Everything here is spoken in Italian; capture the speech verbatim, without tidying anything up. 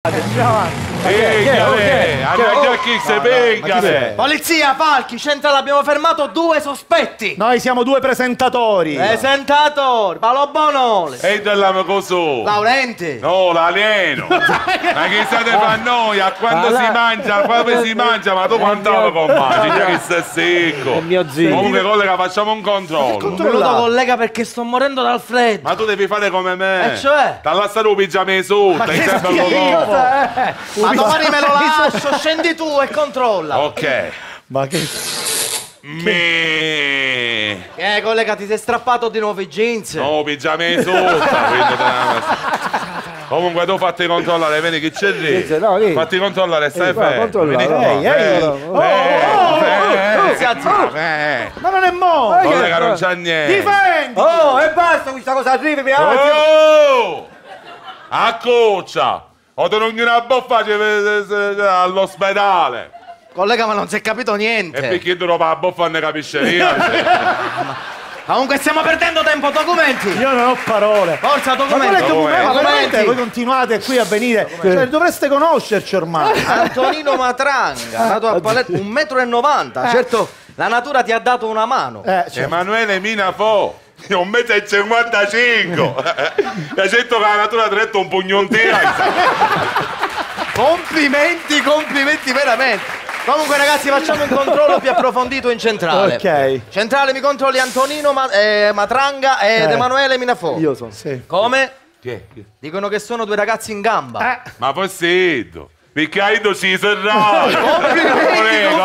andiamo avanti. Pegale, andiamo chi se pegale. Polizia, Falchi, centrale, abbiamo fermato due sospetti. Noi siamo due presentatori. Presentatori, Balobonole. E dell'amo coso. Laurenti. No, l'alieno. Ma che state fa noi? A quando si mangia, a quando si mangia, ma tu quant'anno con me? Che sta secco. È mio zio. Comunque collega, facciamo un controllo. Un minuto, collega, perché sto morendo dal freddo. Ma tu devi fare come me. E cioè? Dall'assare un pigiama sotto, hai sempre lo dopo. Ma domani me lo lascio, scendi tu e controlla. Ok. Ma che... Me. Eh, collega, ti sei strappato di nuovo i jeans. No, pigiama sotto. Comunque tu fatti controllare, vedi che c'è lì. No, lì. Fatti controllare, stai fermo. Vieni qua. Ehi, ehi. Si alza. Ma non è mo! Collega, non c'è niente. Difendi! Oh, e basta questa cosa, arrivi, mi Oh! A coccia! O te non una boffa all'ospedale! Collega, ma non si è capito E niente. perché tu non va a boffa ne capisce niente? Comunque stiamo perdendo tempo, documenti. Io non ho parole. Forza, Ma documenti. qual è il documento? Ma veramente Documenti. voi continuate qui a venire. Cioè, dovreste conoscerci ormai. Antonino Matranga, nato a Palermo, un metro e novanta. Certo, la natura ti ha dato una mano. Eh, cioè, Emanuele Minafò! Io un metro e cinquantacinque! Mi ha detto che la natura ti ha detto un pugnontino! Complimenti, complimenti veramente. Comunque ragazzi, facciamo un controllo più approfondito in centrale. Ok. Centrale, mi controlli Antonino Ma- eh, Matranga ed Eh. Emanuele Minafò. io sono. Sì. Come? Chi è? Chi è? Dicono che sono due ragazzi in gamba. Eh. Ma possiedo! Perché hai ido si serrato! Complimenti, Collega,